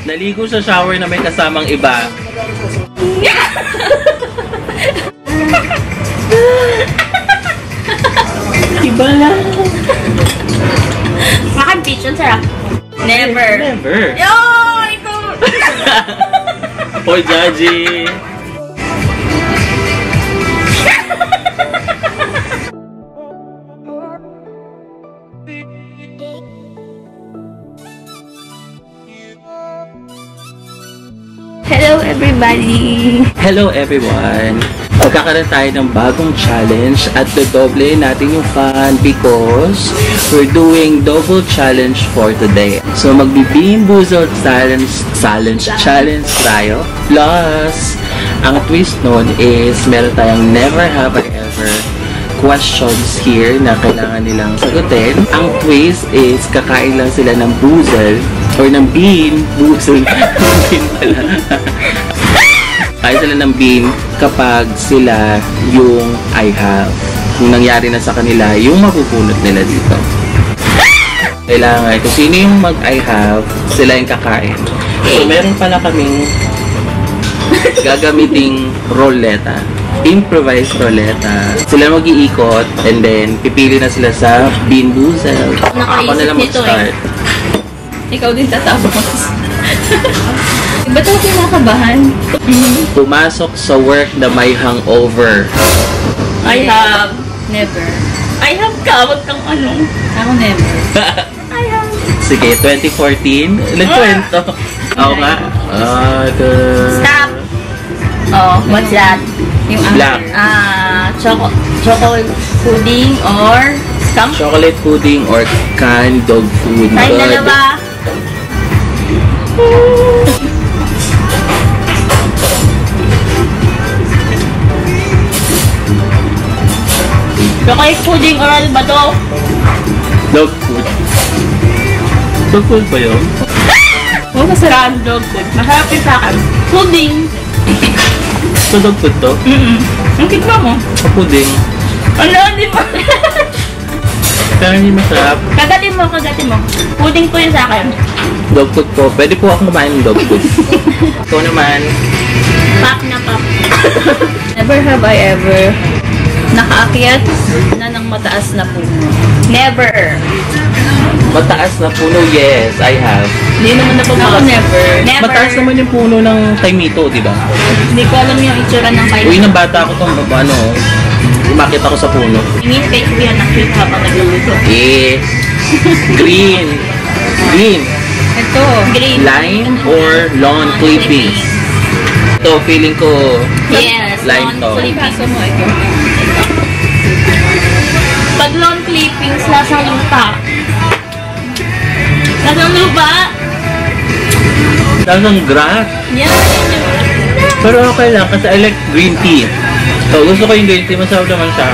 Naligo sa shower na may kasamang iba. Iba lang. Makan peach, ang sarap. Never. Never. Yo! Ikaw! Hoy, Jaji! Hello everybody! Hello everyone! Magkakaroon tayo ng bagong challenge at dodoble natin yung fun because we're doing double challenge for today. So magbi-bean boozled challenge tayo. Plus, ang twist nun is meron tayong never have I ever questions here na kailangan nilang sagutin. Ang twist is kakain lang sila ng boozle or ng bean. Boozle. Bean pala. Kaya sila ng bean kapag sila yung I have. Kung nangyari na sa kanila, yung mapupulot nila dito. Kailangan, kung sino yung mag-I have, sila yung kakain. So, meron pala kaming gagamiting roleta. Improvised roleta. Sila mag-iikot and then pipili na sila sa bean boozle. Ako na lang mag-start. Ikaw din tatapos. Ba't ako kinakabahan? Pumasok sa work na may hangover. I have never. I have ka, wag kang ano. Ako never. I have. Sige, 2014. Nagkwento. Ako nga. Stop! Oh, what's that? Yung Black. Chocolate pudding or skunk? Chocolate pudding or canned dog food. Tayong dalawa. Chocolate pudding or ano ba to? Dog food. Dog food ba yun? Oh, masarap ang dog food. Masarap yung sa akin. Pudding. So dog food to? Ang tikma mo? Sa pudding. Ano, di mo? Pero hindi masarap. Kagatin mo. Pudding po yun sa akin. Dog food po. Pwede po ako kumain ng dog food. Ikaw naman. Pop na pop. Never have I ever nakaakyat na ng mataas na puno. Never. Mataas na puno, yes, I have. Hindi naman ako never. Mataas naman yung puno ng Taimito, di ba? Hindi ko alam yung itsura ng kayo. Uy, nang bata ako itong umakit ako sa puno. Ingin fake ko yan ang cute habang nagluluto. Yes. Green. Green. Ito. Green. Line or lawn clippings? Ito, feeling ko Yes. line to. Clippings mo ito. Pag lawn clippings, lasang lupa. Lasang lupa? Lasang grass. Yan. Pero okay lang kasi I like green tea. So, gusto ko yung green tea. Masarap naman siya.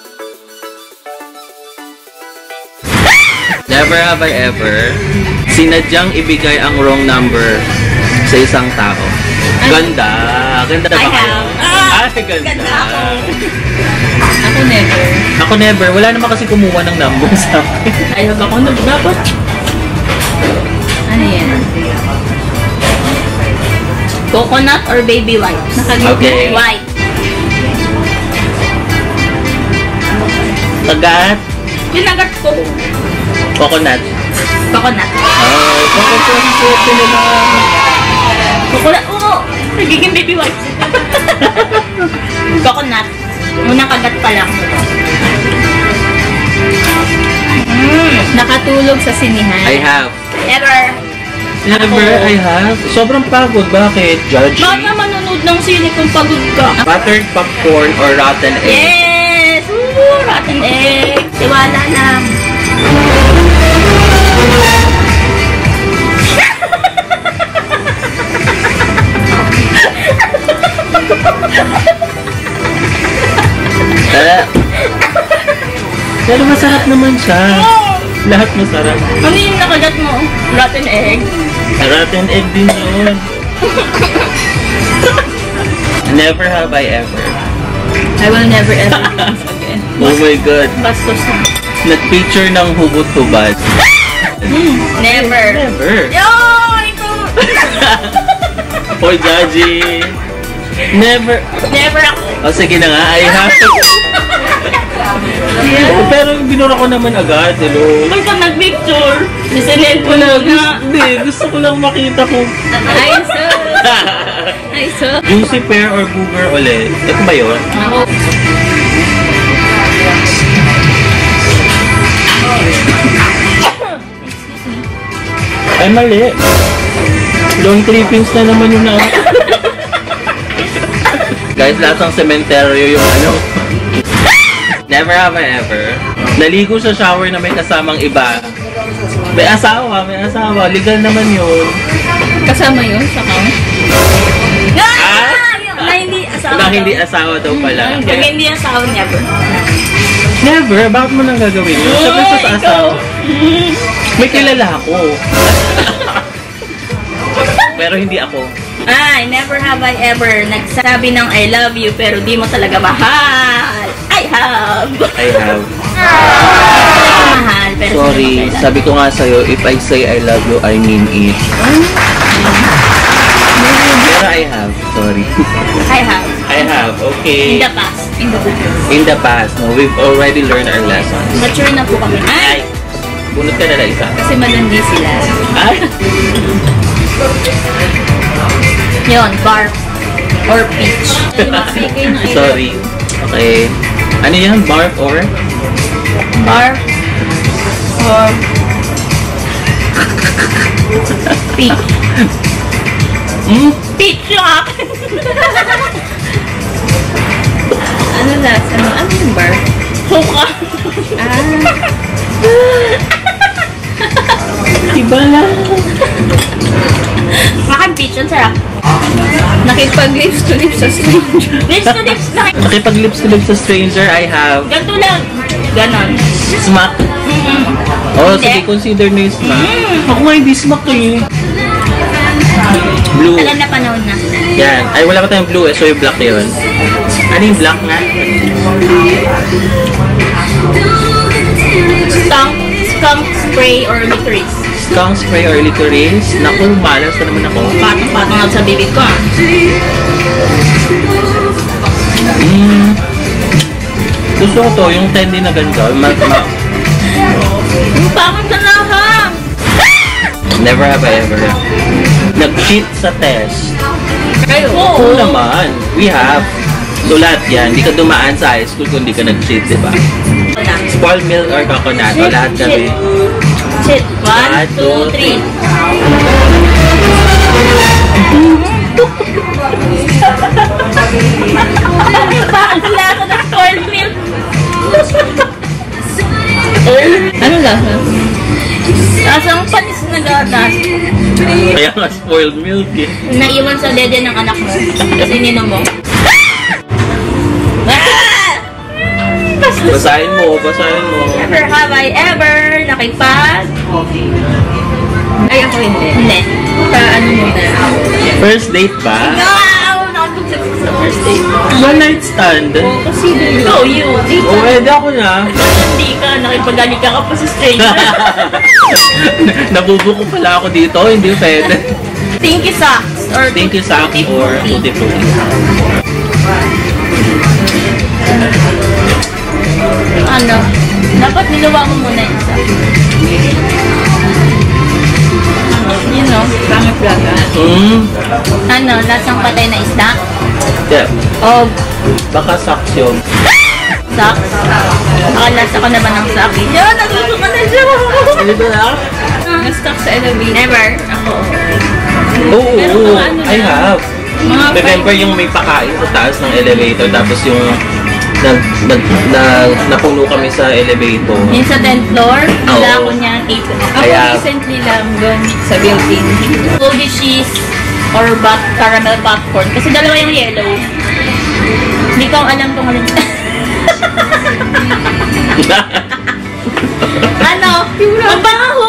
Never have I ever sinadyang ibigay ang wrong number sa isang tao. Ganda. Ganda na ba kayo? Ganda ako. Ako never. Ako never. Wala naman kasi kumuha ng number sa akin. Ayaw ako dapat. Ano yan? Coconut or baby white? Okay. White. Tagat. Pinagat ko. Coconut. Coconut. Coconut. Coconut. Oo. Nagiging baby white. Coconut. Unang kagat pa lang. Nakatulog sa sinihan. I have. Never. Never I have. Sobrang pagod. Bakit? Judge Bakit me. ka manonood ng sine kung pagod ka? Buttered popcorn or rotten egg? Yes! Woo! Rotten egg! Tiwala lang. Pero masarap naman siya. Lahat masarap. Ano yung nakagat mo? Rotten egg? Rotten egg din yun. Never have I ever. I will never ever do this again. Oh my God. Bastos na. Nag-picture ng hubot-hubad. Never. Never. Yo! Ikaw! Hoy, Gaji. Never. Never ako. O, sige na nga. I have. Pero binura ko naman agad. Hello. Basta mag-picture. Nisinend ko Wala, na. hindi. Gusto ko lang makita kung Ay, so. juicy pear or booger ulit. Ito ba yun? Ako. Ay, mali. Long clippings na naman yung na. Guys, lahat ng sementeryo yung ano. Never have I ever. Naligo sa shower na may kasamang iba. May asawa. Legal naman yun. Kasama yun sa count? Ah? Na hindi asawa. Na hindi asawa daw pala. Pag hindi asawa, never. Never? Bakit mo nang gagawin yun? Sabi sa asawa. May kilala ako. Pero hindi ako. Ay, never have I ever nagsabi ng I love you pero di mo talaga mahal. I have. Mahal, pero Sorry, sabi ko nga sa'yo, if I say I love you, I mean it. Pero I have, sorry. I have. Okay. In the past. In the future. In the past, no, we've already learned our lessons. Mature na po kami. Ay! Bunot ka na lang isa. Kasi malandi sila. Ay! Yun, barf. Or peach. Sorry. Okay. Ano yan? Barf or? Barf. Or peach. Peach yung akin. Ano lasa? Ano yung barf? Suka. Iba lang. Makan peach, ang sarap. Nakipag-lips to lips sa stranger. Lips to lips na. Nakipag-lips to lips sa stranger, I have Ganto lang. Ganon. smack. Oh, Hindi. sige, consider na yung smack. Ako nga hindi smack eh. Blue. Alam na panahon na. Yan. Ay, wala pa tayong blue eh. So, yung black yun. Ano yung black nga? Skunk spray or licorice. Skunk spray or licorice? Naku, malas na naman ako. Patong-patong lang sa bibig ko ah. Gusto ko to, yung candy na ganito. Bakit ka na ha? Never have I ever nag-cheat sa test. Kayo? Oo naman. We have. So, lahat yan. Hindi ka dumaan sa high school kung hindi ka nag-cheat, di ba? Spoiled milk or coconut. O, lahat kami. Shit. 1, 2, 3. Bakit wala ako ng spoiled milk? Ano lasa? Lasang panis na gatas. Kaya nga spoiled milk eh. Naiwan sa dede ng anak mo. Kasi ninom mo. Basahin mo, basahin mo. Never have I ever nakipag... Ay, ako hindi. Hindi. Sa ano muna. First date ba? No! Nakapag-success sa first date. One night stand? Kasi no, you. Dito. O, pwede ako na. Hindi ka. Nakipag-alika ka pa sa stranger. Nabubuko pala ako dito, hindi pwede. Tinky socks. Or Thank you, Saki, or tutti-frutti. ano? Dapat niluwa mo muna yung isa. You know, pangit laga. Ano, lasang patay na isda? Yeah. O Baka socks yun. socks? Nakalasa ko naman ng socks. Yan, nagluto ka na siya. Dito na? Na-stuck sa elevator. Never. Ako. Oo, Pero oo. mga ano I lang. have. Mga Remember yung may pakain sa taas ng elevator, tapos yung napuno kami sa elevator. Yung sa 10th floor, wala Oo. ko niyan. Ako Kaya- recently lang doon sa building. Golden cheese or caramel popcorn. Kasi dalawa yung yellow. Hindi ko alam kung alin. Ano? Ang baho!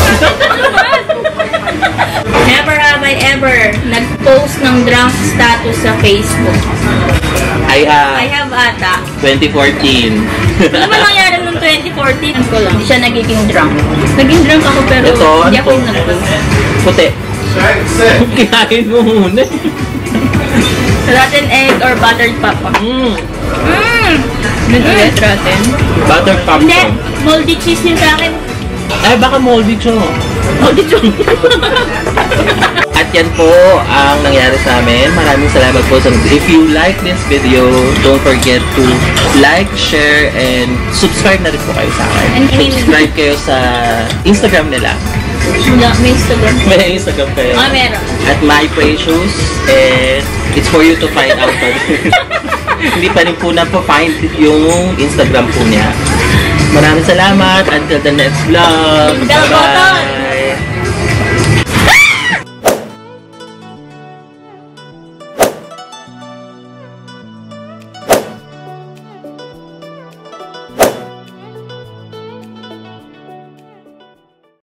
Never have I ever nag-post ng drunk status sa Facebook. I I have have ata. 2014. Ano ba nangyari noong 2014? Ko lang. Hindi siya nagiging drunk. Naging drunk ako pero Ito, hindi ano ako to? yung nag-post. Puti. Kinain mo muna. Rotten egg or buttered popcorn? Yun ulit, rotten. Butter Hindi, popcorn. moldy cheese yun sa akin. Ay, baka moldy cho. Moldy cheese. At yan po ang nangyari sa amin. Maraming salamat po sa If you like this video, don't forget to like, share, and subscribe na rin po kayo sa akin. And Subscribe kayo sa Instagram nila. Wala, may Instagram. May Instagram kayo. Meron. At My Precious. And it's for you to find out. Hindi pa rin po na-find yung Instagram po niya. Maraming salamat. Until the next vlog. Bell button.